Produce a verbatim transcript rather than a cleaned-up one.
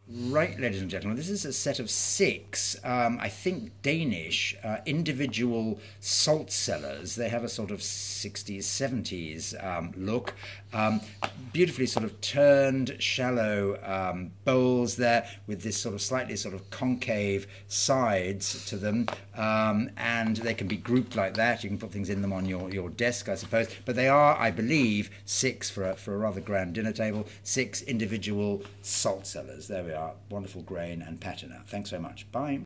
Right, ladies and gentlemen, this is a set of six, um, I think Danish, uh, individual salt cellars. They have a sort of sixties, seventies um, look. Um, beautifully sort of turned, shallow um, bowls there with this sort of slightly sort of concave sides to them. Um, and they can be grouped like that. You can put things in them on your, your desk, I suppose. But they are, I believe, six for a, for a rather grand dinner table, six individual salt cellars. There we are. Wonderful grain and patina. Thanks very much. Bye.